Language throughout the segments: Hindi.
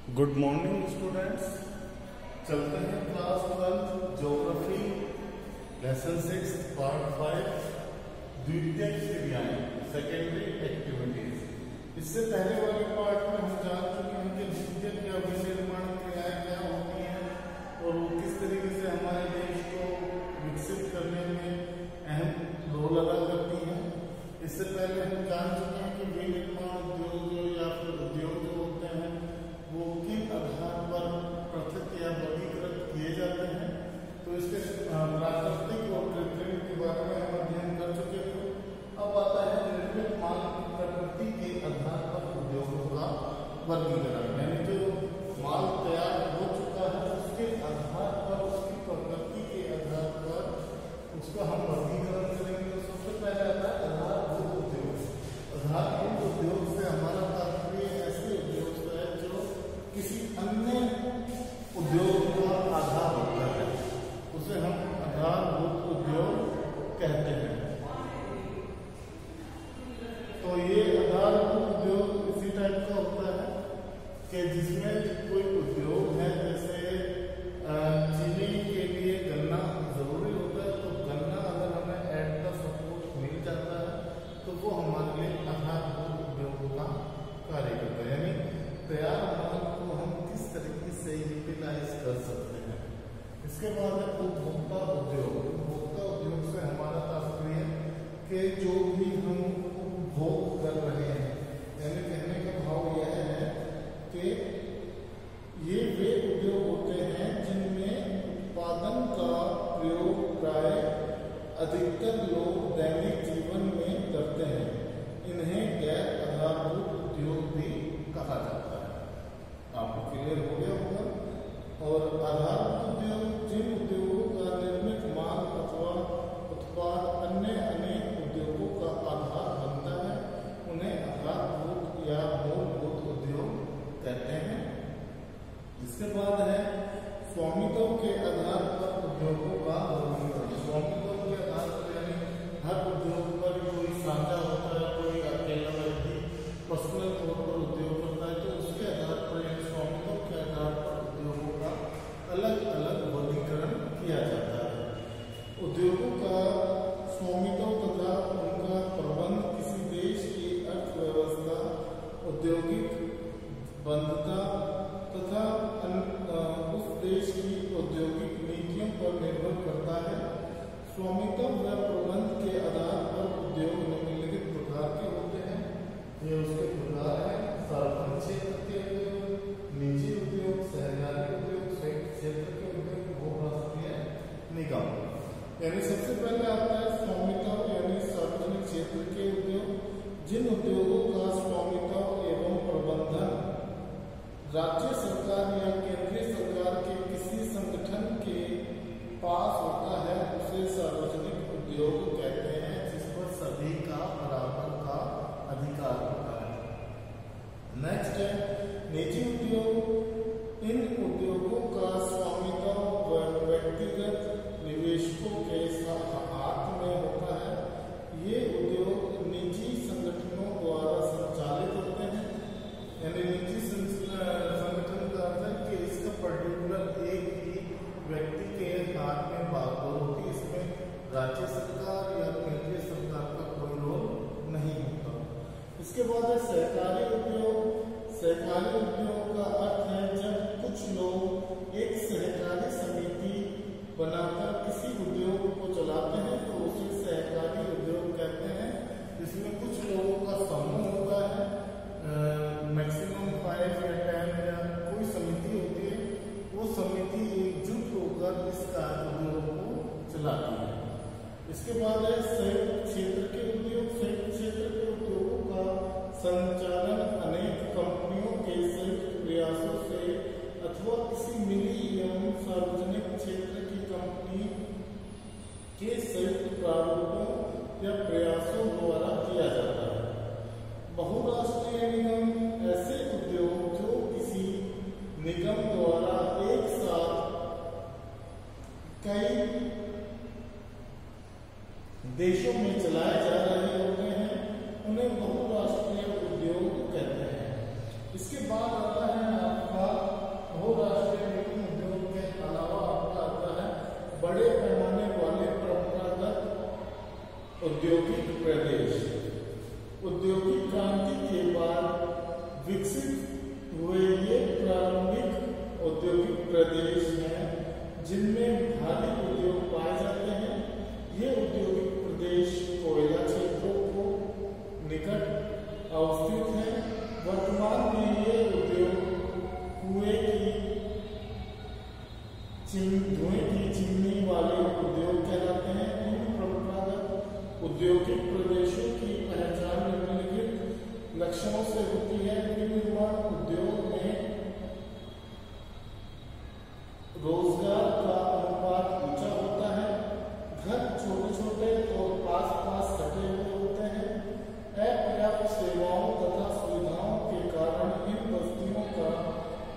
Good morning students. चलते हैं क्लास 12 ज्योग्राफी लेसन 6 पार्ट 5 द्वितीयक क्रियाएं सेकेंडरी एक्टिविटीज। इससे पहले वाले पार्ट में हम जान चुके हैं कि द्वितीयक या विनिर्माण क्रियाएं क्या होती हैं और वो किस तरीके से हमारे देश को विकसित करने में अहम रोल अदा करती हैं। इससे पहले हम जान चुके हैं कि विनिर्माण उद्योग या फिर उद्योग जो होते हैं वो किन आधार पर पृथक या वर्गीकृत किए जाते हैं। तो इसके प्राकृतिक और कृत्रिम के बारे में हम अध्ययन कर चुके थे। अब आता है निर्मित माल की प्रकृति के आधार पर उद्योगों का वर्गीकरण, यानी जो माल तैयार हो चुका है उसके आधार पर, उसकी प्रकृति के आधार पर उसका हम वर्गीकरण करेंगे। तो सबसे पहले आता है आधारभूत उद्योग। आधारभूत उद्योग से हमारा तात्पर्य ऐसे उद्योग से है जो किसी अन्य उद्योग का आधार होता है, उसे हम आधारभूत उद्योग कहते हैं। तो ये आधारभूत उद्योग इसी टाइप का होता है कि जिसमें कोई उद्योग है, जैसे चीनी के लिए गन्ना जरूरी होता है, तो गन्ना अगर हमें एट द सपोर्ट मिल जाता है तो वो हमारे लिए आधारभूत उद्योग का कार्य करता है। यानी तैयार माल को हम किस तरीके से यूटिलाइज कर सकते हैं। इसके बाद है उपभोक्ता उद्योग। उपभोक्ता उद्योग से हमारा तात्पर्य है कि जो भी हम उपभोग कर रहे हैं, यानी कहने का भाव यह है कि ये वे उद्योग होते हैं जिनमें उत्पादन का प्रयोग प्राय अधिकतर लोग दैनिक जीवन में करते हैं। इन्हें गैर आधारभूत उद्योग भी कहा जाता है। आपको क्लियर हो गया होगा। और आधारभूत उद्योग जिन उद्योगों का निर्मित माल अथवा उत्पाद अन्य अनेक उद्योगों का आधार बनता है, उन्हें आधारभूत या मूलभूत उद्योग कहते हैं। इसके बाद है स्वामित्व के आधार पर उद्योगों का वर्गीकरण। स्वामित्व के आधार पर यानी हर उद्योग पर कोई साझा होता है, कोई अकेला व्यक्ति पर्सनल तौर पर उद्योग करता है, तो उसके आधार पर यानी स्वामित्व के आधार पर उद्योगों का अलग अलग वर्गीकरण किया जाता है। उद्योगों का स्वामित्व तथा उनका प्रबंध किसी देश की अर्थव्यवस्था, औद्योगिक बंधुता तथा उस देश की औद्योगिक नीतियों पर निर्भर करता है। स्वामित्व व प्रबंध के आधार पर उद्योग निम्नलिखित प्रकार के होते हैं। ये उसके प्रकार है: सार्वजनिक क्षेत्र के उद्योग, निजी उद्योग, सहकारी उद्योग, संयुक्त क्षेत्र के उद्योग, बहुराष्ट्रीय निगम। यानी सबसे पहले आता है स्वामित्व यानी सार्वजनिक क्षेत्र के उद्योग। जिन उद्योगों का स्वामित्व एवं प्रबंधन राज्य सरकार या केंद्रीय सरकार के किसी संगठन के पास होता है, उसे सार्वजनिक उद्योग कहते हैं, जिस पर सभी का बराबर का अधिकार होता है। नेक्स्ट है निजी उद्योग। इन उद्योगों का स्वामित्व व्यक्तिगत निवेशकों के हाथ में होता है। ये उद्योग निजी संगठनों द्वारा संचालित होते हैं। यानी निजी संगठन का अर्थ है कि इसका पर्टिकुलर एक ही व्यक्ति के हाथ में बागडोर होती है, इसमें राज्य सरकार या केंद्रीय सरकार का कोई रोल नहीं होता। इसके बाद है सहकारी उद्योग। सहकारी उद्योग का अर्थ है जब कुछ लोग एक सहकारी समिति बनाकर किसी उद्योग को चलाते हैं तो उसे सहकारी उद्योग कहते हैं। जिसमें कुछ लोगों का समूह होता है, मैक्सिमम 5 या 10 या कोई समिति होती है, वो समिति एकजुट होकर इस उद्योग को चलाती है। इसके बाद है संयुक्त क्षेत्र के उद्योग। संयुक्त क्षेत्र के उद्योगों का संचालन अनेक कंपनियों के संयुक्त प्रयासों से अथवा किसी निजी एवं सार्वजनिक क्षेत्र की कंपनी के संयुक्त प्रारूपों या प्रयासों द्वारा किया जाता है। बहुराष्ट्रीय निगम ऐसे उद्योग जो किसी निगम द्वारा एक साथ कई देशों में चलाए जा रहे होते हैं, उन्हें बहुराष्ट्रीय उद्योग कहते हैं।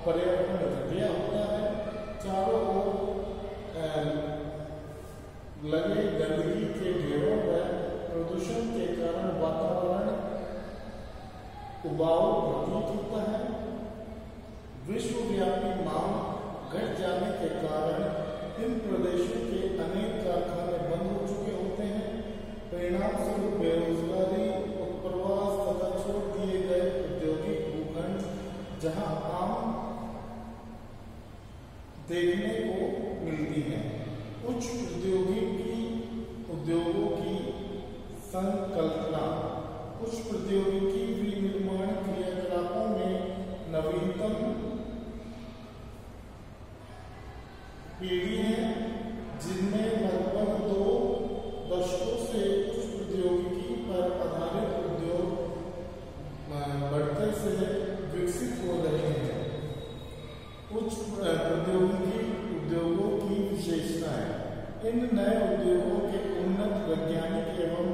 पर्यावरण घटिया होता है। चारों ओर लगे गंदगी के ढेरों व प्रदूषण के कारण वातावरण उबाऊ प्रतीत होता है। विश्वव्यापी मांग घट जाने के कारण इन प्रदेशों के अनेक कारखाने बंद हो चुके होते हैं। परिणाम स्वरूप बेरोजगारी, उत्प्रवास तथा छोड़ दिए गए औद्योगिक भूखंड जहां आम देखने को मिलती है। उच्च उद्योगों की संकल्पना, उच्च प्रौद्योगिकी विनिर्माण क्रियाकलापों में नवीनतम पीढ़ी है, जिनमें लगभग 2 दशकों से उच्च प्रौद्योगिकी पर आधारित उद्योग बढ़ते से विकसित हो रहे हैं। उच्च प्रौद्योगिकी उद्योगों की विशेषताएं। इन नए उद्योगों के उन्नत वैज्ञानिक एवं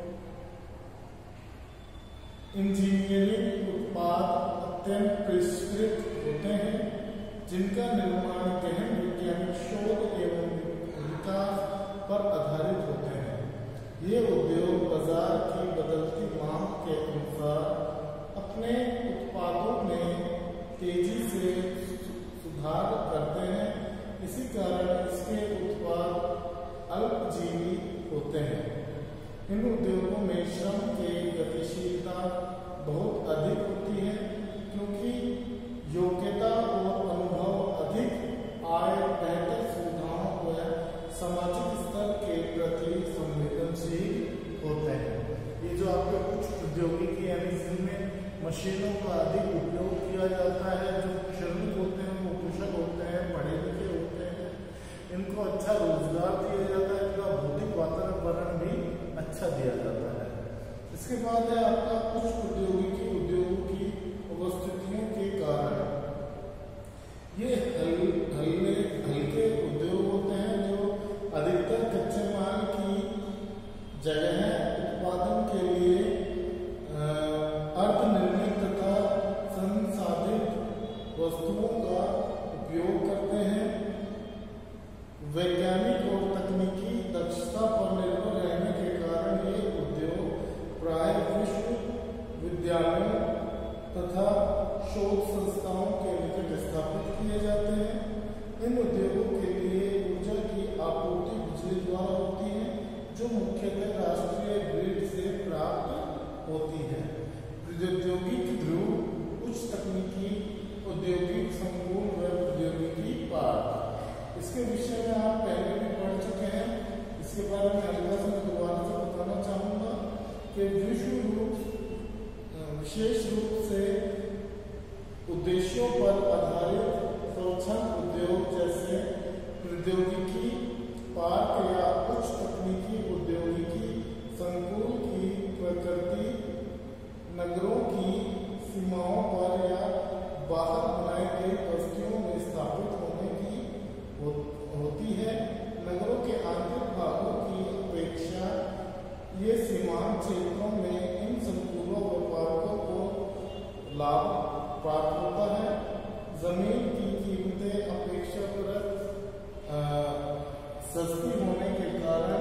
इंजीनियरिंग उत्पाद अत्यंत परिष्कृत होते हैं, जिनका निर्माण गहन वैज्ञानिक शोध एवं विकास पर आधारित होते हैं। ये उद्योग बाजार की बदलती मांग के अनुसार अपने उत्पादों में तेजी से सुधार करते हैं। इसी कारण इसके उत्पाद अल्पजीवी होते हैं। इन उद्योगों में श्रम की गतिशीलता बहुत अधिक होती है, क्योंकि योग्यता और अनुभव अधिक आय, बेहतर सुविधाओं व सामाजिक स्तर के प्रति संवेदनशील होते हैं। ये जो आपके कुछ प्रौद्योगिकी यानी जिनमें मशीनों का अधिक उपयोग किया जाता है, जो श्रमिक होते हैं वो कुशल होते हैं, पढ़े लिखे होते हैं, इनको अच्छा रोजगार दिया जाता है, इनका भौतिक वातावरण भी अच्छा दिया जाता है। इसके बाद है आपका कुछ प्रौद्योगिकी उद्योगों की उपस्थितियों के कारण ये हल्के उद्योग होते हैं, जो अधिकतर कच्चे माल की जगह उत्पादन के लिए अर्धनिर्मित तथा संसाधित वस्तुओं का उपयोग करते हैं। वैज्ञानिक और तकनीकी दक्षता पर निर्भर रहने के कारण ये उद्योग प्राय विश्वविद्यालयों तथा शोध संस्थाओं के निकट स्थापित किए जाते हैं। इन उद्योगों के लिए ऊर्जा की आपूर्ति बिजली द्वारा होती है, जो मुख्यतः राष्ट्रीय ग्रिड से प्राप्त होती है। प्रौद्योगिक ध्रुव, उच्च तकनीकी औद्योगिक संकुल व प्रौद्योगिकी पार्क, इसके विषय में आप पहले भी पढ़ चुके हैं। इसके बारे में हल्का सा दोबारा से बताना चाहूंगा कि विशेष रूप से उद्देश्यों पर आधारित संरक्षण उद्योग जैसे प्रौद्योगिकी पार्क या उच्च तकनीकी औद्योगिकी संकुल की प्रकृति नगरों की सीमाओं पर या बाहर बनाए गए बस्तियों में स्थापित होने की होती है। नगरों के आंतरिक भागों की अपेक्षा ये सीमांत क्षेत्रों में इन संकुलों व पार्कों को लाभ प्राप्त होता है। जमीन की कीमतें अपेक्षाकृत सस्ती होने के कारण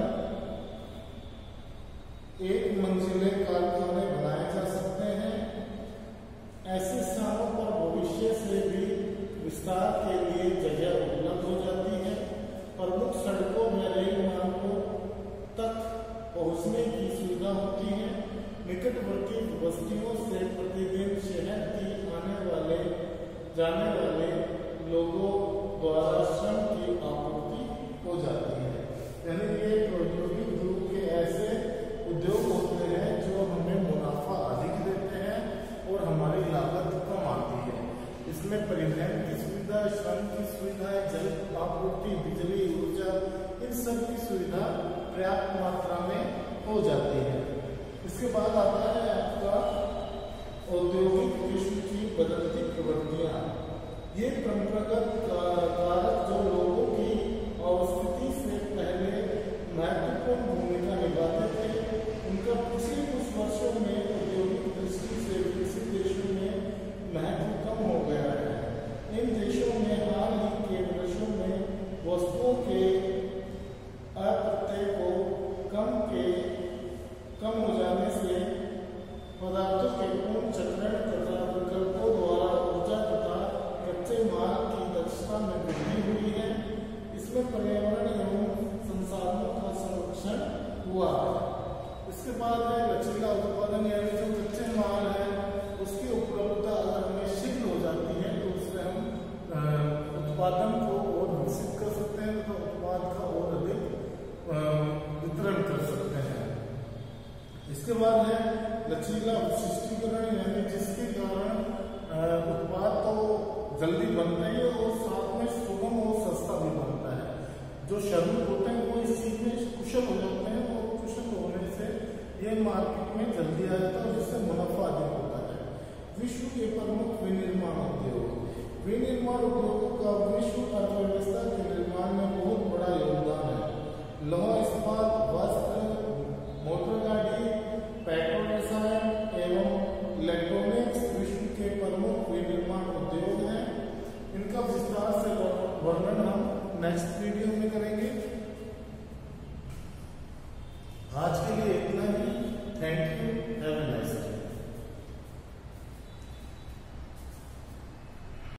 एक मंजिले कारखाने बनाए जा सकते हैं। ऐसे स्थानों पर भविष्य से भी विस्तार के लिए जगह उपलब्ध हो जाती है। प्रमुख सड़कों में रेल मार्गों तक पहुंचने की सुविधा होती है। निकटवर्ती बस्तियों से प्रतिदिन शहर की जाने वाले लोगों द्वारा श्रम की आपूर्ति हो जाती है। यानी ये प्रौद्योगिक रूप के ऐसे उद्योग होते हैं जो हमें मुनाफा अधिक देते हैं और हमारी लागत कम आती है। इसमें परिवहन की सुविधा, श्रम की सुविधा, जल आपूर्ति, बिजली, ऊर्जा, इन सब की सुविधा पर्याप्त मात्रा में हो जाती है। इसके बाद आता है आपका औद्योगिक विश्व की बदलती प्रवृत्तियां। ये परंपरागत कारक जो लोगों की अवस्थिति से पहले महत्वपूर्ण भूमिका निभाते थे, उनका पिछले कुछ वर्षों में औद्योगिक दृष्टि से विकसित देशों में महत्व कम हो गया है। इन उत्पादन को और विकसित कर सकते हैं तथा उत्पाद का और अधिक वितरण कर सकते हैं। इसके बाद है लचीला विशिष्टीकरण, यानी जिसके कारण उत्पाद तो जल्दी बनता है और साथ में सुगम और सस्ता भी बनता है। जो श्रमिक होते हैं वो इस चीज में कुशल हो जाते हैं और कुशल होने से ये मार्केट में जल्दी आ जाता है और जिससे मुनाफा अधिक होता है। विश्व के प्रमुख विनिर्माण उद्योग,